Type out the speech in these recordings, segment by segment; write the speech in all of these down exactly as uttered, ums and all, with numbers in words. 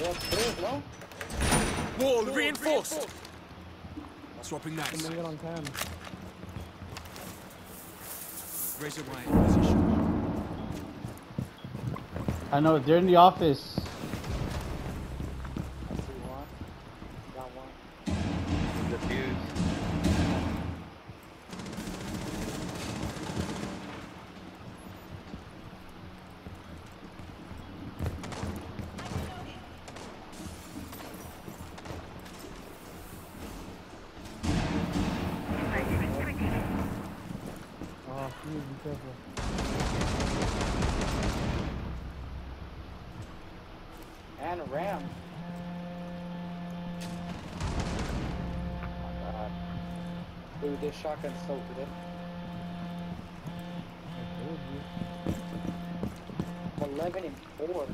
upstairs, no? Wall reinforced. Swapping that. Somebody get on cam. Razor wire in position. I know, they're in the office. I see one. Got one. The fuse. Oh, please be careful. And a ram. Oh my god. Dude, this shotgun's so good. eleven and four.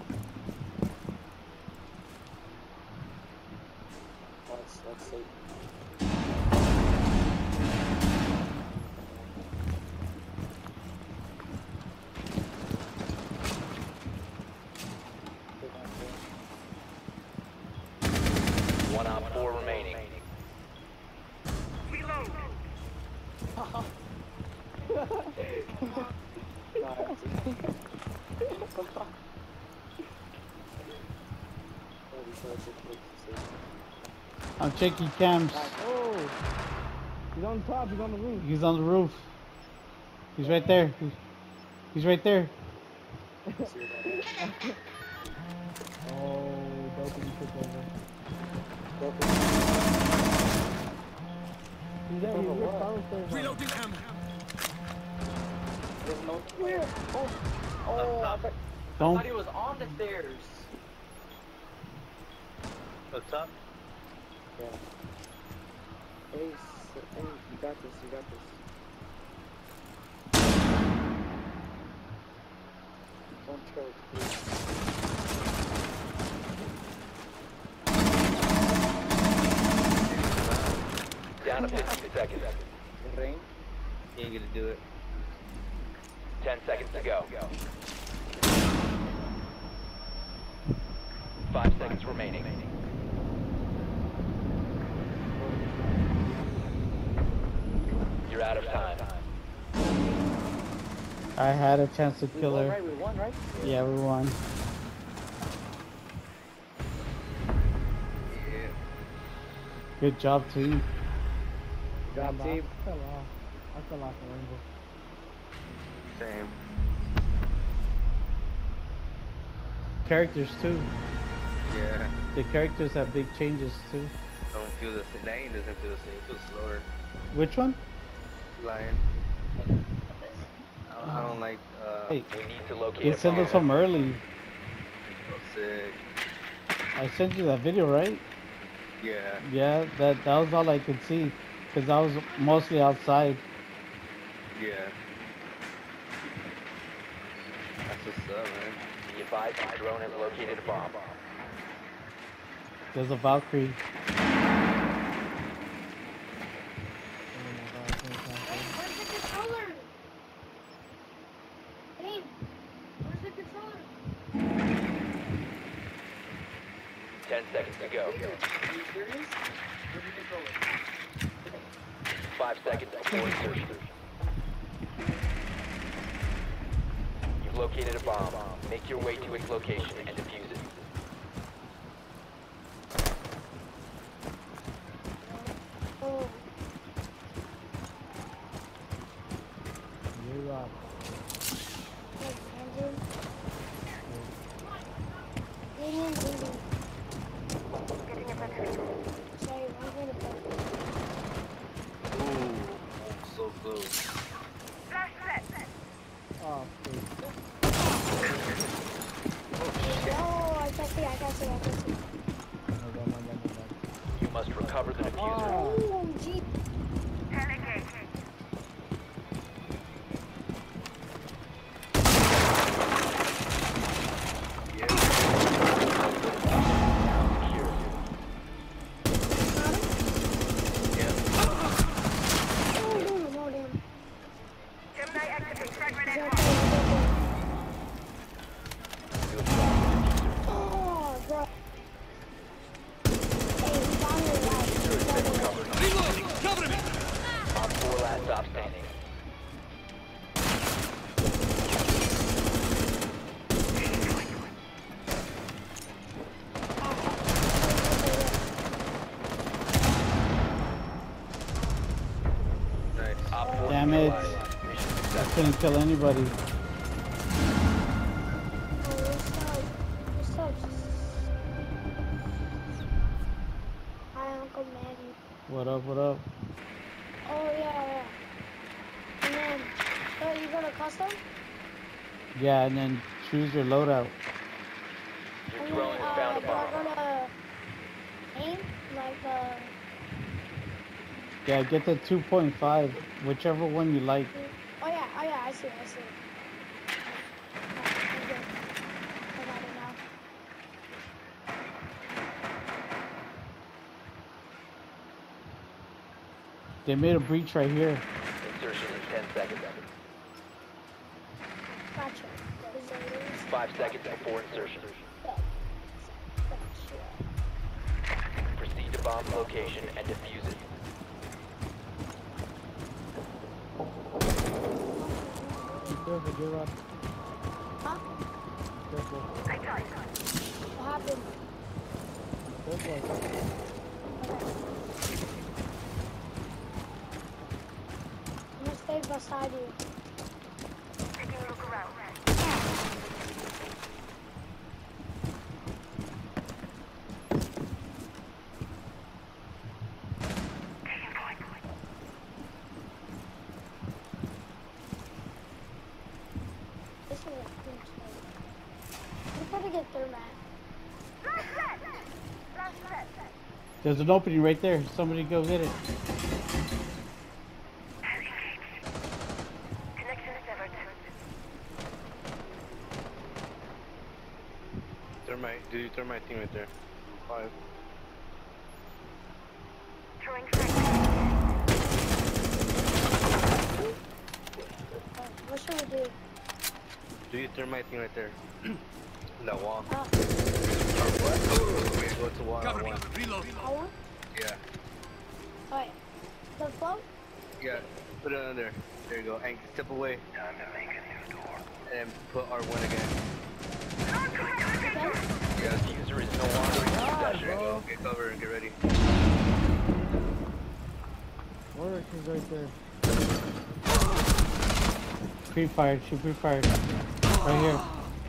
Let's, let's see. One op four remaining. I'm checking cams. Oh! He's on top, he's on the roof. He's on the roof. He's right there. He's, he's right there. Oh, Dopey took over. He's there, he's ripped downstairs. Reloading ammo. There's no where? Oh, oh, I thought, I Don't. thought he was on the stairs. What's up? Yeah. Hey, s- hey, you got this, you got this. Don't choke, please. Down to fifteen seconds. In rain? You ain't gonna do it. Ten seconds to go. Five seconds remaining. You're out of time. I had a chance to We kill won, her. right? We won, right? Yeah, we won. Yeah. Good job, team. Job, team. I fell off. I fell off the rainbow. Same. Characters too. Yeah. The characters have big changes too. Don't feel the same. Lane doesn't feel the same. It feels slower. Which one? Lion. I don't, I don't like. Uh, Hey, we need to locate. they a sent us bomb. home early. So sick. I sent you that video, right? Yeah. Yeah, that that was all I could see, cause I was mostly outside. Yeah. That's what's up, man. Be advised, the drone has located a bomb. There's a Valkyrie. Oh my god, I can't count it. Where's the controller? Hey, where's the controller? Ten seconds to go. Are you serious? Where's the controller? Five seconds before insertion. You've located a bomb. Make your way to its location and defuse it. Oh, You're up. wait, Andrew. Alien leaving. Getting a better. Sorry, I'm going to play. Ooh, so close. Oh, please. Oh, I can see, I can see, I can see. My bad, my bad, my bad. You must recover the diffuser. Oh, gee. Oh, no, no, damn. Oh, bro. couldn't kill anybody. Oh, what's up? What's up? Hi, Uncle Manny. What up, what up? Oh, yeah, yeah. And then, so you go to custom? Yeah, and then choose your loadout. Your And drone then, has uh, found a do I bomb. go to aim? Like, uh, Yeah, get the two point five, whichever one you like. oh yeah, oh yeah, I see it, I see it. Alright, I'm good. I got it now. They made a breach right here. Insertion in ten seconds. Gotcha. Is it is? Five seconds before insertion. Gotcha. Proceed to bomb location and defuse it. Careful, J-Rod. Huh? Careful. What happened? Careful. I'm gonna stay beside you. This is a huge thing. You gotta get through, man. There's an opening right there. Somebody go get it. Thermite, do thermite thing right there. Five. Uh, what should we do? Do your thermite thing right there. That wall. Uh, Wait, go to wall. Cover me. One. Reload. I want? Yeah. Alright. The float? Yeah. Put it under. There you go. And step away. And put R one again. Okay. The diffuser is no longer in There possession. you go. Get cover and get ready. Work is right there. Pre-fired, she pre-fired. Right here.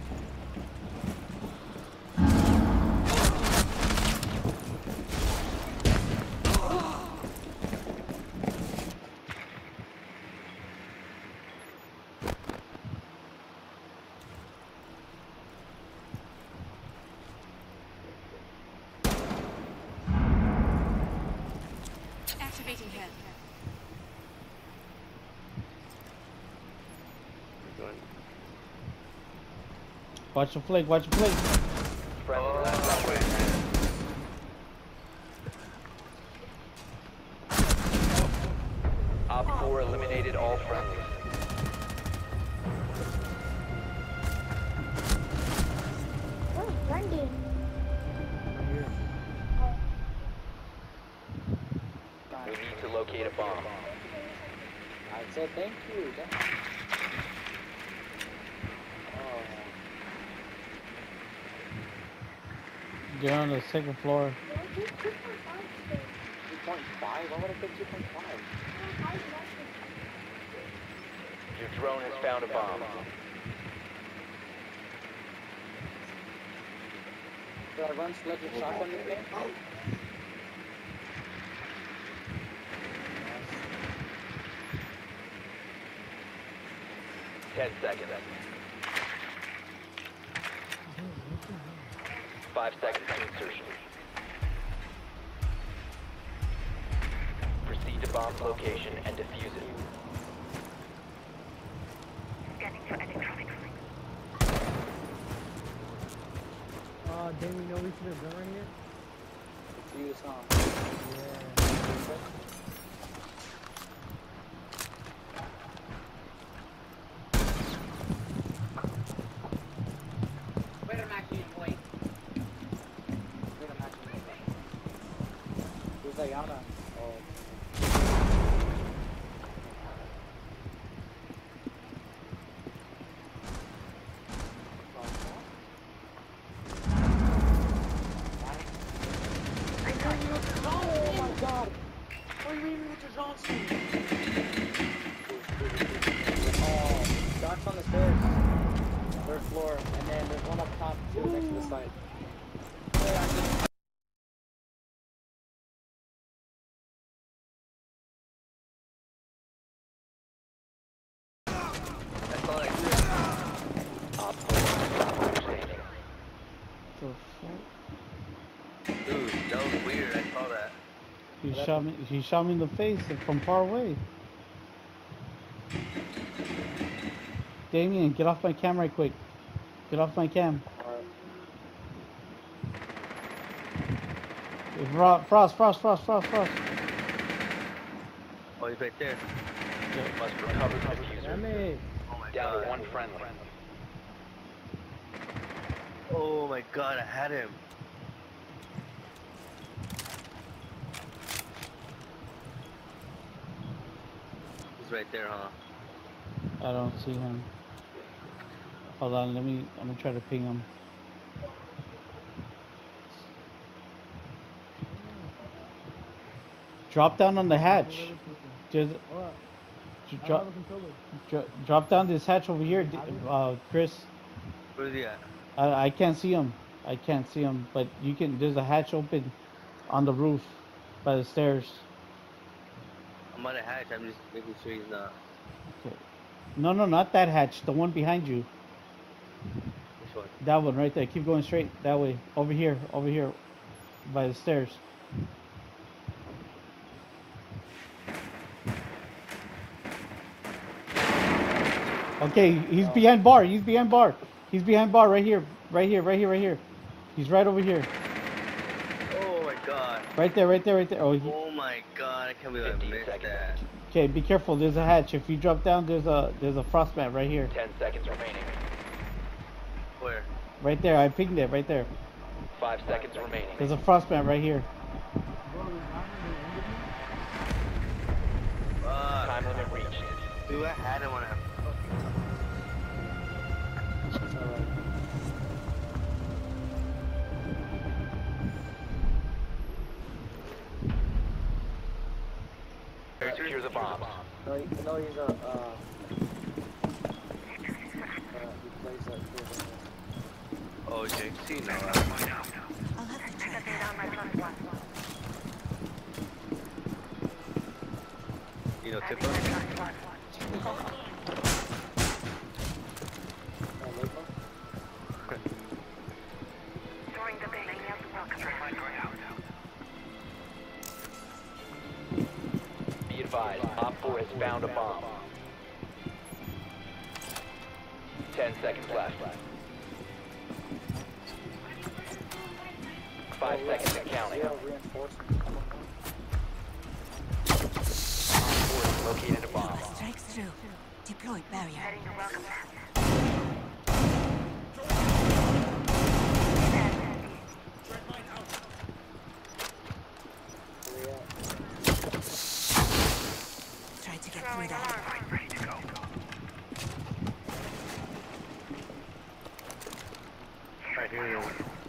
Activating head. Watch the flick, watch the flick. Friendly last operator. Op four eliminated all friendlies. Where's Brendan? Right here. Oh, We need to locate a bomb. I said thank you. Damn. Oh, They're on the second floor. two point five? Why would I pick two point five? Your drone has found a bomb. Should I run sled with shotgun again? Ten seconds. Five seconds to insertion. Proceed to bomb location and defuse it. Uh, didn't we know we should have done right here? Use, huh? Yeah. Wait, I'm actually in white. Wait, I'm actually in white. Who's Ayana? Oh. Oh my god! What do you mean with your Johnson? Oh. on the stairs. Third floor. And then there's one up top too, next to the site. Yeah, I just- That's all I do. Op four standing. The fuck? Dude, that was weird. I saw that. He shot me. He shot me in the face from far away. Damien, get off my cam right quick. Get off my cam. Fro- Frost, Frost, Frost, Frost, Frost. Oh, he's right there. Must recover the diffuser. Damn it. Oh my Down to god. one friendly. Oh my god, I had him. He's right there, huh? I don't see him. Hold on, let me. I'm gonna try to ping him. Drop down on the hatch. Just What? j- I drop, have a controller. dro- drop down this hatch over here, d- uh, Chris. Where's he at? I, I can't see him. I can't see him, but you can. There's a hatch open on the roof by the stairs. I'm on a hatch. I'm just making sure he's not. Okay. No, no, not that hatch. The one behind you. Which one? That one right there. Keep going straight. That way. Over here. Over here. By the stairs. Okay, he's behind bar. He's behind bar. He's behind bar right here. Right here. Right here. Right here. He's right over here. Oh my god. Right there. Right there. Right there. Oh, he, Oh my god. I can't believe I fifteen missed seconds. that. okay. Be careful. There's a hatch. If you drop down, there's a there's a frost mat right here. Ten seconds remaining. Where? Right there. I pinged it. Right there. Five seconds remaining. There's a frost mat right here. Uh, Time limit reached. dude, I had him on a. Secure the bomb. No, he, no, he's a, uh, uh, he plays like this. Oh, J C, no. I'll have to check. You know, Tippa? Uh, Lapo? Be advised, Op four has found a bomb. Ten seconds left. Five seconds and counting. Zero reinforcements coming Op four has located a bomb. Strikes through. Deployed barrier. Try to get through that. Right here.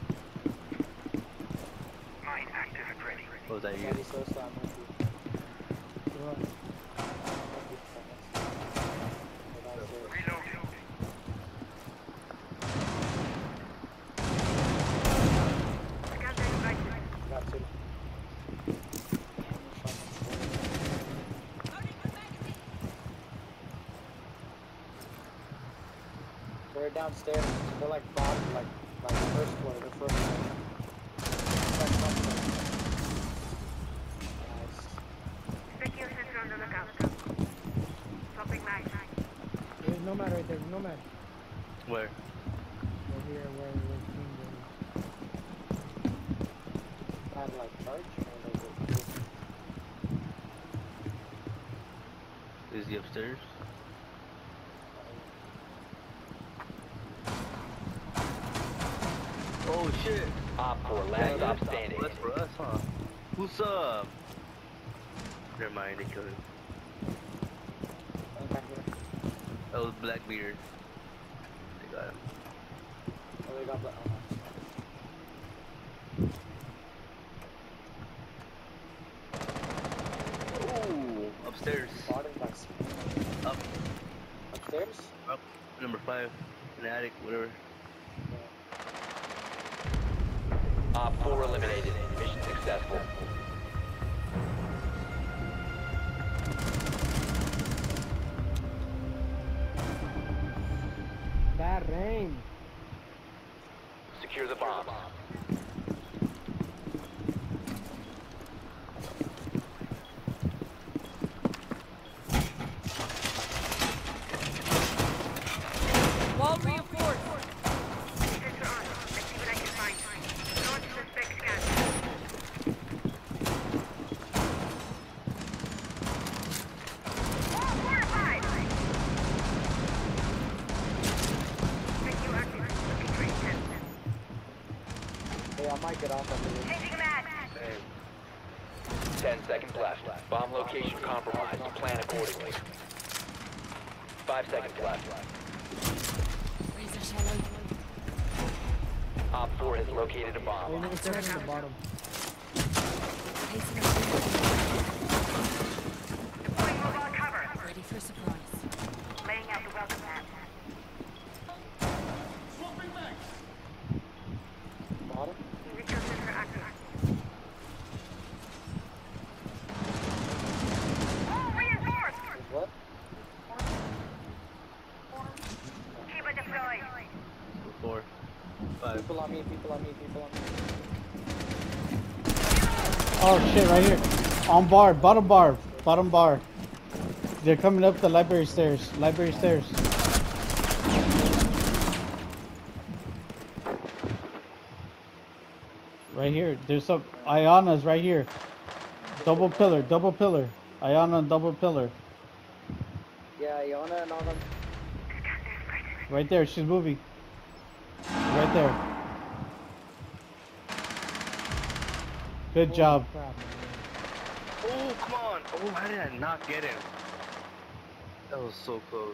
What was that, you? Andy Sosa, I'm with you. Got two. They're downstairs. They're like bottom, like like first floor. They're first floor. Like front floor. Nice. There's no man right there. There's no man. Where? Right here, where we're seeing Had like charge. Or like, Is he upstairs? Oh shit! Op four, last stop standing. That's for us, huh? Who's up? Never mind, they killed him. back here. That was Blackbeard. They got him. Oh, they got the. Oh, Ooh, upstairs. spotted by. Up. Upstairs? Up. Number five, an attic, whatever. Op four eliminated. Mission successful. Bad rain. Secure the bombs. Wall reinforced. Hey, I might get off of this. Ten seconds left. Bomb location compromised. Plan accordingly. Five seconds left. Razor shallow. Op four has located a They bomb. never said it on the bottom. Pacing up. Ready for surprise. Laying out the welcome mat. Bottom? Resources are active. Oh, reinforced! Is what? Keep it deployed. Four, five. People on me, people on me, people on me. Oh shit, right here. On bar, bottom bar, bottom bar. They're coming up the library stairs. Library stairs. Right here. There's some Ayana's right here. Double pillar, double pillar. Ayana and double pillar. Yeah, Iona and all them. Right there, she's moving. Right there. Good job. Crap, man. Oh, come on! Oh, how did I not get him? That was so close.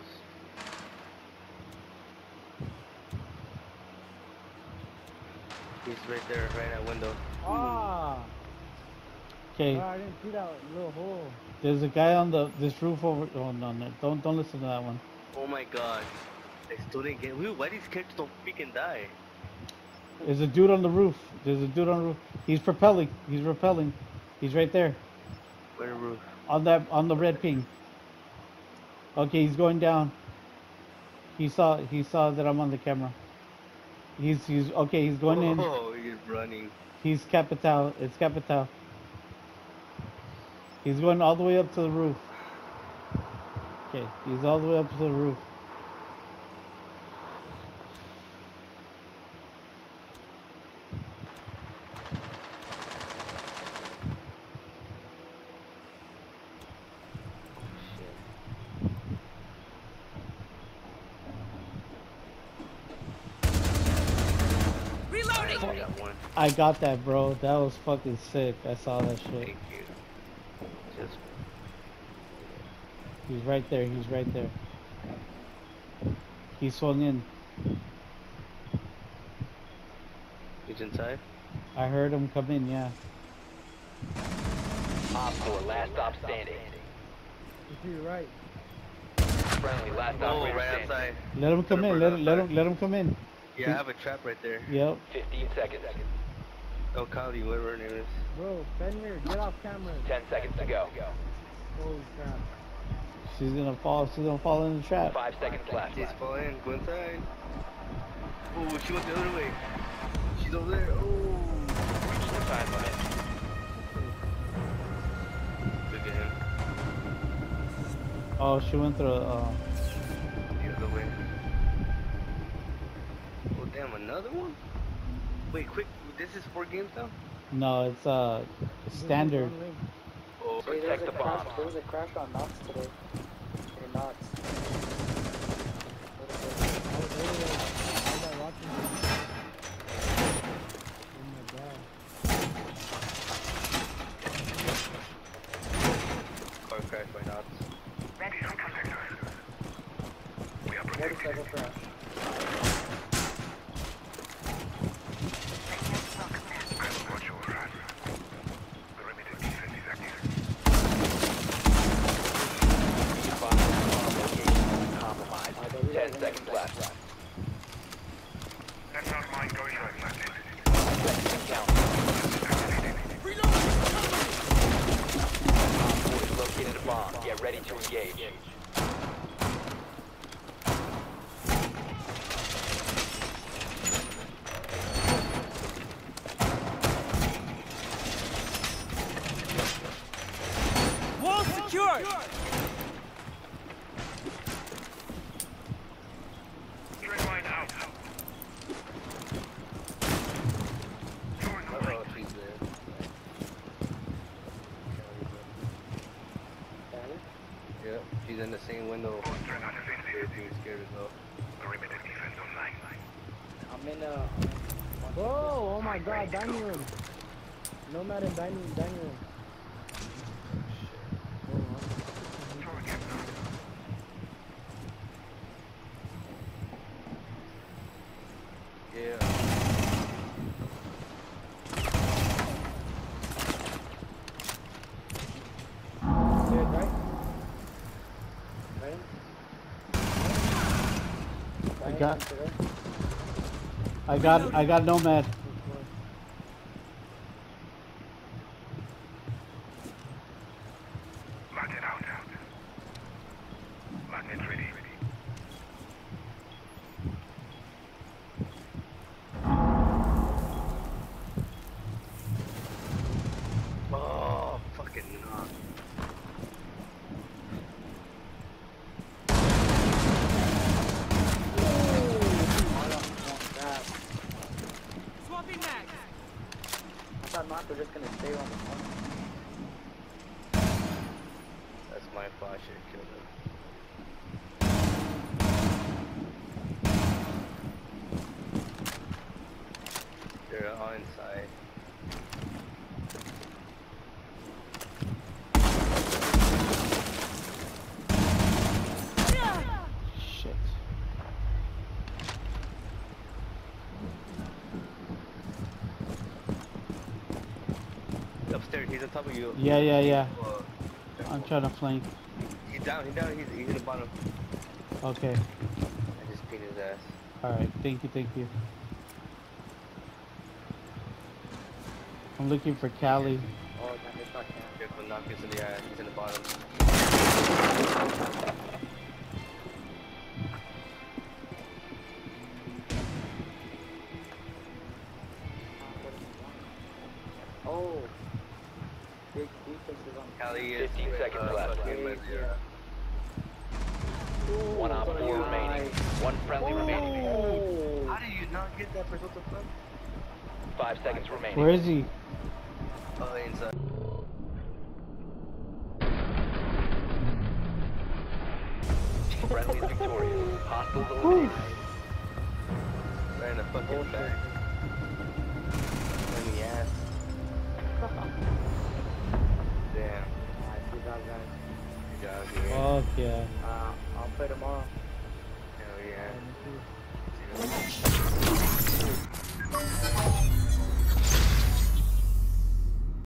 He's right there, right at window. Ah! Okay, Oh, I didn't see that little hole. there's a guy on the this roof over. Oh no, no, don't don't listen to that one. Oh my god. I still didn't get. Wait, why these characters don't freaking die? There's a dude on the roof. There's a dude on the roof. He's propelling. He's repelling. He's right there Where the roof? on that on the red ping. Okay, he's going down. He saw he saw that I'm on the camera. He's he's okay. He's going in. Oh, he's running. He's Capital. It's Capital. He's going all the way up to the roof. Okay, he's all the way up to the roof. Reloading. I got one. I got that, bro. That was fucking sick. I saw that shit. Thank you. Just He's right there. He's right there. He swung in. he's inside. I heard him come in. Yeah. Op four, last stop standing. You see right. Friendly, last stop Oh, operator right standing. outside. Let him come in. Let him, let him let him come in. Yeah, I have a trap right there. Yep. Fifteen seconds. Oh, Kylie, whatever her name is. Bro, Fenrir, get off camera. Ten seconds to go. Holy crap. She's gonna fall. She's gonna fall in the trap. Five seconds left. She's falling. Go inside. Oh, she went the other way. She's over there. Oh. Reach the time limit. Look at him. Oh, she went through. Uh, The other way. Oh, damn, another one? Wait, quick. This is four games now? no, it's uh standard. Oh, Hey, there was Protect a the crash, bomb. there was a crash on Knox today. Or Knox. What is it? I was literally, I was like watching this. Oh my god. car crash by Knox. Ready for cover. Motorcycle crash. Bomb location compromised. Ten seconds left. Good! Oh, she's there. Yep, she's in the same window. They're being scared as well. I'm in uh. Whoa, oh my god, dining room. Nomad in dining, dining room. Yeah. Dead, right? Right? I got, I got, I got Nomad. Oh, fucking knock. Swapping mags. I thought not, they're just gonna stay on the phone. That's my flash that killed him. They're all inside. Shit. Upstairs, he's on top of you. Yeah, yeah, yeah. Uh, I'm trying to flank. He's down, he's down, he's, he's in the bottom. Okay. I just beat his ass. Alright, thank you, thank you. I'm looking for Callie. Oh, man, they shot down. Careful, knock this in the eye, he's in the bottom. Oh. Big defense is on. Callie is fifteen with, seconds uh, left. fucking with, uh, One op four remaining. One friendly remaining. Oh. How do you not get that for what the fuck? Five seconds remaining. Where is he? Oh, inside. Friendly is victorious. Hostiles eliminated. Right in the fucking back. In the ass. Damn. Alright, good job, guys. Good job, dude. Fuck yeah. Uh, I'll play tomorrow.